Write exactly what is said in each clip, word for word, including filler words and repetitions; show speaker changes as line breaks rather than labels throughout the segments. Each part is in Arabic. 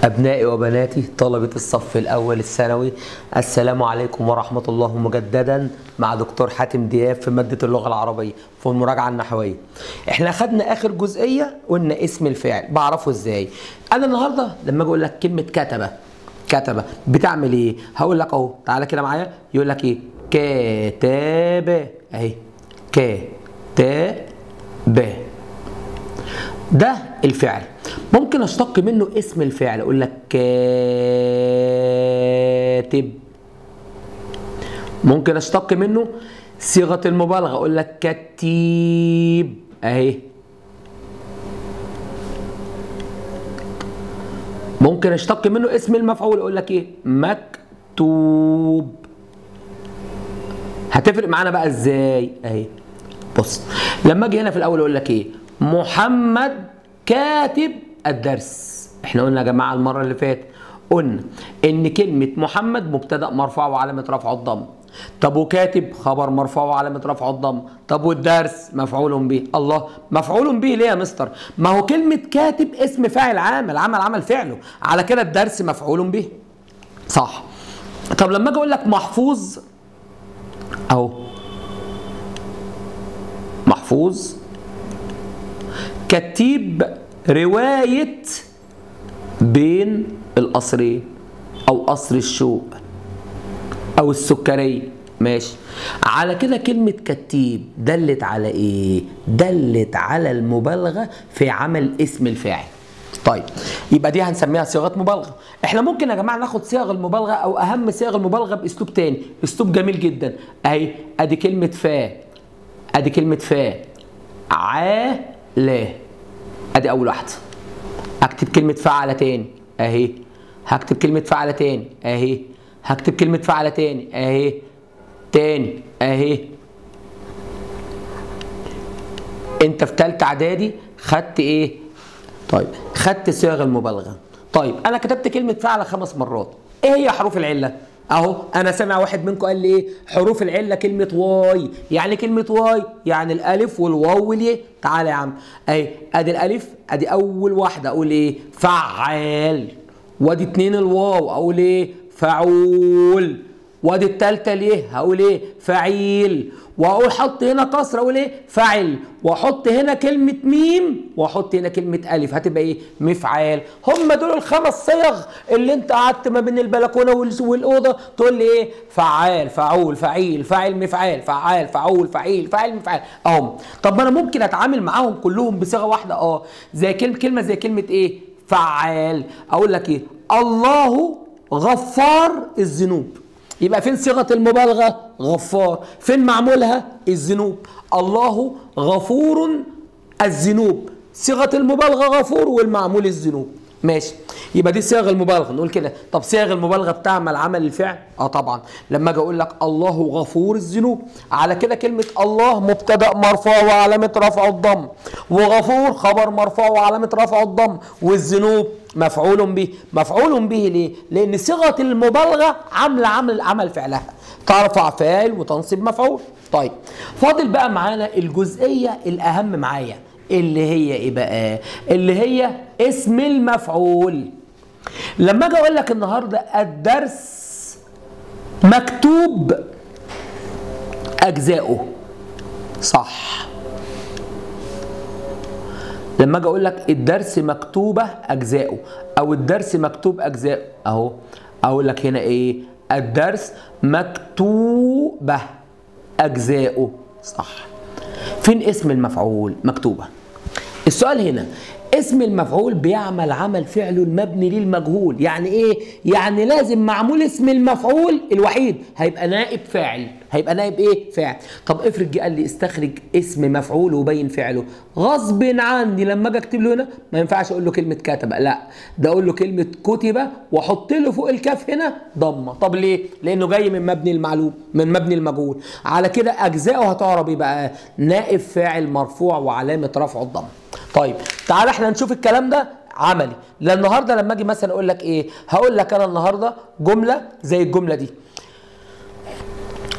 أبنائي وبناتي طلبة الصف الأول الثانوي، السلام عليكم ورحمة الله مجددا مع دكتور حاتم دياب في مادة اللغة العربية في المراجعة النحوية. احنا خدنا آخر جزئية قلنا اسم الفاعل بعرفه ازاي. أنا النهاردة لما أجي أقول لك كلمة كتبة كتبة بتعمل إيه؟ هقول لك أهو، تعالى كده معايا، يقول لك إيه؟ كتابة أهي، كتابة ده الفعل. ممكن اشتق منه اسم الفعل اقول لك كاتب. ممكن اشتق منه صيغه المبالغه اقول لك كتيب اهي. ممكن اشتق منه اسم المفعول اقول لك ايه؟ مكتوب. هتفرق معانا بقى ازاي؟ اهي بص، لما اجي هنا في الاول اقول لك ايه؟ محمد كاتب الدرس. احنا قلنا يا جماعه المره اللي فاتت قلنا ان كلمه محمد مبتدا مرفوع وعلامه رفعه الضم. طب وكاتب خبر مرفوع وعلامه رفعه الضم. طب والدرس مفعول به. الله، مفعول به ليه يا مستر؟ ما هو كلمه كاتب اسم فاعل عامل عمل عمل فعله، على كده الدرس مفعول به. صح. طب لما اجي اقول لك محفوظ اهو، محفوظ كتيب رواية بين القصرين أو قصر الشوق أو السكرية. ماشي، على كده كلمة كتيب دلت على إيه؟ دلت على المبالغة في عمل اسم الفاعل. طيب يبقى دي هنسميها صيغة مبالغة. احنا ممكن يا جماعة ناخد صيغ المبالغة أو أهم صيغ المبالغة بأسلوب تاني، أسلوب جميل جدا. أهي أدي كلمة فا، أدي كلمة فا عالة، ادي اول واحده. اكتب كلمه فعل تاني اهي، هكتب كلمه فعل تاني اهي، هكتب كلمه فعل تاني اهي، تاني اهي. انت في ثالثه اعدادي خدت ايه؟ طيب خدت صيغ المبالغه. طيب انا كتبت كلمه فعل خمس مرات، ايه هي حروف العله؟ اهو انا سامع واحد منكم قال لي ايه؟ حروف العله كلمه واي. يعني كلمه واي يعني الالف والواو والياء. تعالى يا عم اهي، ادي الالف ادي اول واحده اقول ايه؟ فعال. وادي اتنين الواو اقول ايه؟ فعول. وادي التالتة ليه؟ هقول ايه؟ فعيل. واقول حط هنا كسر اقول ايه؟ فعل. واحط هنا كلمة ميم واحط هنا كلمة ألف هتبقى ايه؟ مفعال. هم دول الخمس صيغ اللي انت قعدت ما بين البلكونة والأوضة تقول لي ايه؟ فعال، فعول، فعيل، فاعل، مفعال، فعال، فعول، فعيل، فاعل، مفعال. اهم. طب ما انا ممكن اتعامل معاهم كلهم بصيغة واحدة اه، زي كلمة كلمة زي كلمة ايه؟ فعال. اقول لك ايه؟ الله غفار الذنوب. يبقى فين صيغة المبالغة؟ غفار. فين معمولها؟ الذنوب. الله غفور الذنوب، صيغة المبالغة غفور والمعمول الذنوب. ماشي، يبقى دي صيغ المبالغة. نقول كده. طب صيغ المبالغة بتعمل عمل الفعل؟ اه طبعا. لما اجي اقول لك الله غفور الذنوب، على كده كلمة الله مبتدأ مرفوع وعلامة رفعه الضم، وغفور خبر مرفوع وعلامة رفعه الضم، والذنوب مفعول به. مفعول به ليه؟ لأن صيغة المبالغة عاملة عمل عمل فعلها، ترفع فاعل وتنصب مفعول. طيب فاضل بقى معانا الجزئية الأهم معايا اللي هي ايه بقى؟ اللي هي اسم المفعول. لما اجي اقول لك النهارده الدرس مكتوب اجزاؤه، صح. لما اجي اقول لك الدرس مكتوبه اجزاؤه او الدرس مكتوب اجزاؤه اهو، اقول لك هنا ايه؟ الدرس مكتوبه اجزاؤه، صح. فين اسم المفعول؟ مكتوبه. السؤال هنا، اسم المفعول بيعمل عمل فعله المبني للمجهول. يعني ايه؟ يعني لازم معمول اسم المفعول الوحيد هيبقى نائب فاعل، هيبقى نائب ايه؟ فاعل. طب افرض جه قال لي استخرج اسم مفعول وبين فعله، غصب عني لما اجي اكتب له هنا ما ينفعش اقول له كلمه كتب، لا ده اقول له كلمه كتب واحط له فوق الكاف هنا ضمه. طب ليه؟ لانه جاي من مبني المعلوم، من مبني المجهول. على كده اجزاؤه هتعرب ايه بقى؟ نائب فاعل مرفوع وعلامه رفعه الضم. طيب تعالى احنا نشوف الكلام ده عملي. لان النهارده لما اجي مثلا اقول لك ايه؟ هقول لك انا النهارده جمله زي الجمله دي.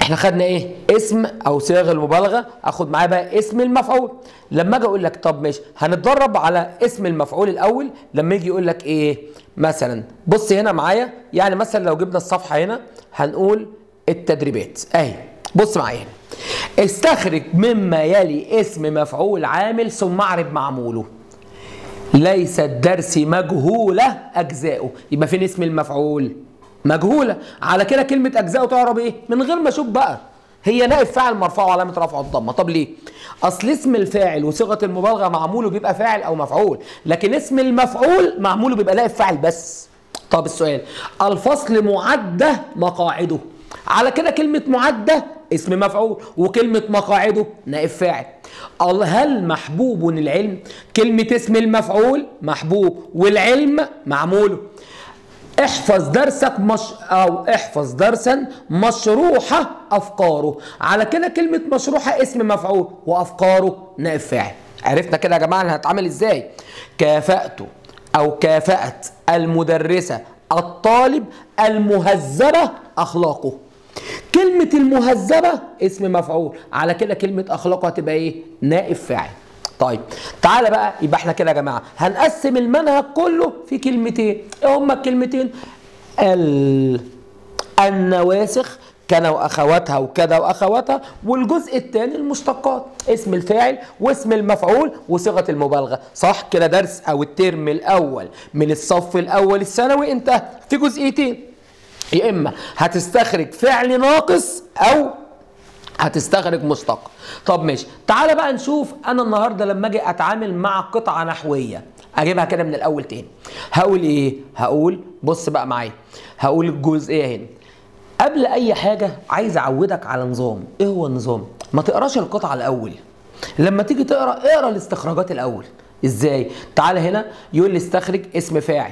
احنا خدنا ايه؟ اسم او صيغ المبالغه، اخد معاه بقى اسم المفعول. لما اجي اقول لك طب ماشي هنتدرب على اسم المفعول الاول. لما يجي يقول لك ايه مثلا، بص هنا معايا، يعني مثلا لو جبنا الصفحه هنا هنقول التدريبات اهي. بص معايا هنا، استخرج مما يلي اسم مفعول عامل ثم اعرب معموله. ليس الدرس مجهوله اجزاؤه. يبقى فين اسم المفعول؟ مجهوله. على كده كلمه اجزاؤه تعرب ايه؟ من غير ما اشوف بقى، هي نائب فاعل مرفوع وعلامه رفعه الضمه. طب ليه؟ اصل اسم الفاعل وصيغه المبالغه معموله بيبقى فاعل او مفعول، لكن اسم المفعول معموله بيبقى نائب فاعل بس. طب السؤال، الفصل معده مقاعده. على كده كلمه معده اسم مفعول، وكلمه مقاعده نائب فاعل. هل محبوب العلم؟ كلمه اسم المفعول محبوب والعلم معموله. احفظ درسك مش او احفظ درسا مشروحه افكاره. على كده كلمه مشروحه اسم مفعول وافكاره نائب فاعل. عرفنا كده يا جماعه هنتعامل ازاي؟ كافأت او كافأت المدرسه الطالب المهذبه اخلاقه. كلمه المهذبه اسم مفعول، على كده كلمه اخلاقه هتبقى ايه؟ نائب فاعل. طيب تعالى بقى، يبقى احنا كده يا جماعه هنقسم المنهج كله في كلمتين. ايه هما الكلمتين؟ ال النواسخ كان واخواتها وكذا واخواتها، والجزء الثاني المشتقات، اسم الفاعل واسم المفعول وصيغه المبالغه. صح كده؟ درس او الترم الاول من الصف الاول الثانوي انتهى في جزئيتين، يا اما هتستخرج فعل ناقص او هتستخرج مشتق. طب ماشي، تعالى بقى نشوف انا النهارده لما اجي اتعامل مع قطعه نحويه اجيبها كده من الاول تاني. هقول ايه؟ هقول بص بقى معايا، هقول الجزئيه هنا. قبل اي حاجه عايز اعودك على نظام. ايه هو النظام؟ ما تقراش القطعه الاول، لما تيجي تقرا اقرا الاستخراجات الاول. ازاي؟ تعالى هنا يقول لي استخرج اسم فاعل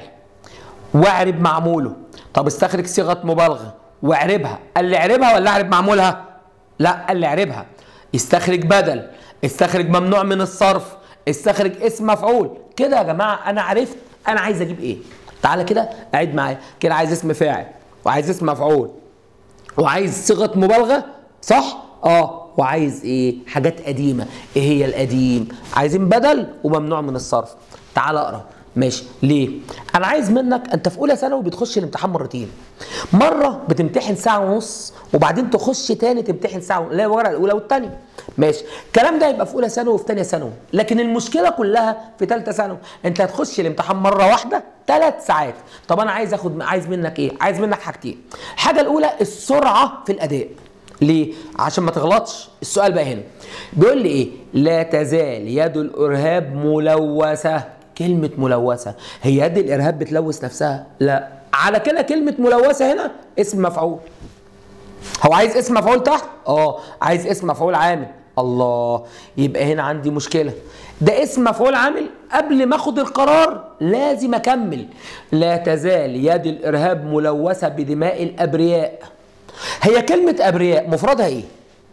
واعرب معموله. طب استخرج صيغه مبالغه واعربها. قال لي اعربها ولا اعرب معمولها؟ لا، قال لي اعربها. استخرج بدل، استخرج ممنوع من الصرف، استخرج اسم مفعول. كده يا جماعه انا عرفت انا عايز اجيب ايه. تعالى كده اعيد معايا كده، عايز اسم فاعل وعايز اسم مفعول وعايز صيغه مبالغه، صح؟ اه. وعايز ايه؟ حاجات قديمه. ايه هي القديم؟ عايزين بدل وممنوع من الصرف. تعالى اقرا. ماشي، ليه؟ انا عايز منك، انت في اولى ثانوي بتخش الامتحان مرتين. مره بتمتحن ساعه ونص وبعدين تخش تاني تمتحن ساعه، لا الورقه الاولى والثانيه. ماشي، الكلام ده يبقى في اولى ثانوي وفي ثانيه ثانوي، لكن المشكله كلها في ثالثه ثانوي. انت هتخش الامتحان مره واحده ثلاث ساعات. طب انا عايز اخد عايز منك ايه؟ عايز منك حاجتين. الحاجه الاولى السرعه في الاداء. ليه؟ عشان ما تغلطش. السؤال بقى هنا بيقول لي ايه؟ لا تزال يد الارهاب ملوثه. كلمة ملوثة، هي يد الإرهاب بتلوث نفسها؟ لا. على كده كلمة ملوثة هنا اسم مفعول. هو عايز اسم مفعول تحت؟ اه عايز اسم مفعول عامل. الله، يبقى هنا عندي مشكلة. ده اسم مفعول عامل، قبل ما اخد القرار لازم اكمل. لا تزال يد الإرهاب ملوثة بدماء الأبرياء. هي كلمة أبرياء مفردها ايه؟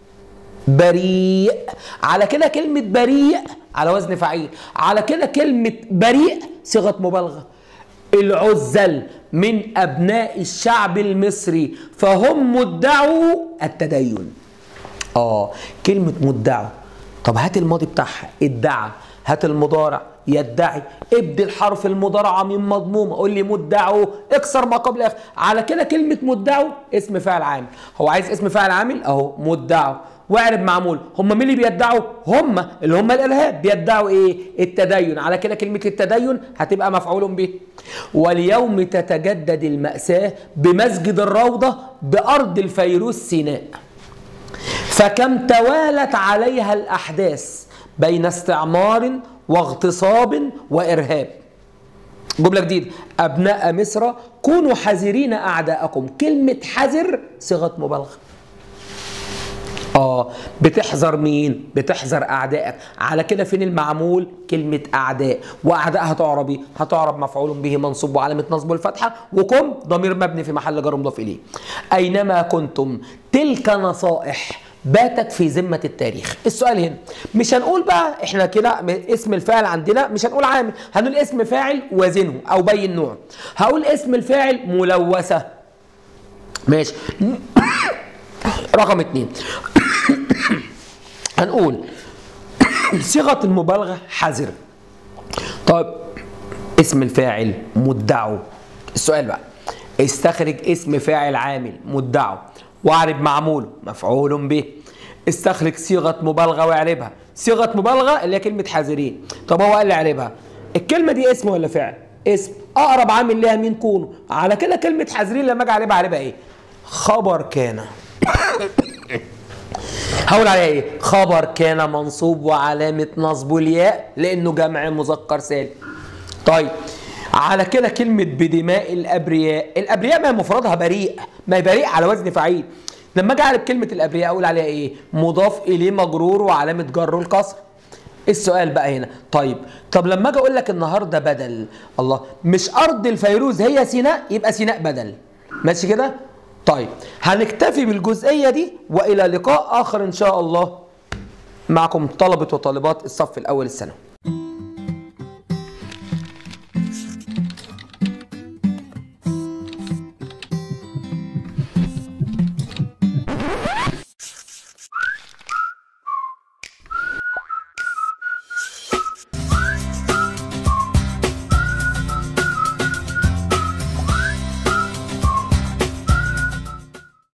بريء. على كده كلمة بريء على وزن فعيل. على كده كلمة بريء صيغة مبالغة. العزل من أبناء الشعب المصري فهم مدعوا التدين. آه كلمة مدعوا. طب هات الماضي بتاعها ادعى، هات المضارع يدعي، ابدل حرف المضارعة من مضمومة، قول لي مدعوا، اكسر ما قبل اخر. على كده كلمة مدعوا اسم فاعل عامل. هو عايز اسم فاعل عامل اهو مدعوا، واعرب معمول. هم مين اللي بيدعوا؟ هم اللي هم الارهاب بيدعوا ايه؟ التدين. على كده كلمه التدين هتبقى مفعول به. واليوم تتجدد المأساة بمسجد الروضة بأرض الفيروز سيناء، فكم توالت عليها الأحداث بين استعمار واغتصاب وإرهاب. جملة جديدة، أبناء مصر كونوا حذرين أعداءكم. كلمة حذر صيغة مبالغة. اه بتحذر مين؟ بتحذر اعدائك. على كده فين المعمول؟ كلمه اعداء، واعداء هتعرب ايه؟ هتعرب مفعول به منصوب وعلامه نصبه الفتحه، وكم ضمير مبني في محل جر مضاف اليه. اينما كنتم تلك نصائح باتت في ذمه التاريخ. السؤال هنا مش هنقول بقى احنا كده اسم الفاعل عندنا مش هنقول عامل، هنقول اسم فاعل وزنه او بين نوع. هقول اسم الفاعل ملوثه. ماشي رقم اتنين هنقول صيغة المبالغة حذر. طيب اسم الفاعل مدعو. السؤال بقى استخرج اسم فاعل عامل مدعو واعرب معموله مفعول به. استخرج صيغة مبالغة واعربها. صيغة مبالغة اللي هي كلمة حذرين. طب هو قال لي اعربها. الكلمة دي اسم ولا فعل؟ اسم. اقرب عامل ليها مين؟ كونه. على كده كلمة حذرين لما اجي اعربها اعربها ايه؟ خبر كان. هقول عليها ايه؟ خبر كان منصوب وعلامة نصبه الياء لانه جمع مذكر سالم. طيب على كده كلمة بدماء الابرياء، الابرياء ما مفردها بريء، ما بريء على وزن فعيل. لما اجي اعرف كلمة الابرياء اقول عليها ايه؟ مضاف اليه مجرور وعلامة جره الكسر. السؤال بقى هنا طيب طب لما اجي اقول لك النهارده بدل، الله مش ارض الفيروز هي سيناء، يبقى سيناء بدل. ماشي كده؟ طيب هنكتفي بالجزئية دي وإلى لقاء آخر إن شاء الله. معكم طلبة وطالبات الصف الأول الثانوي.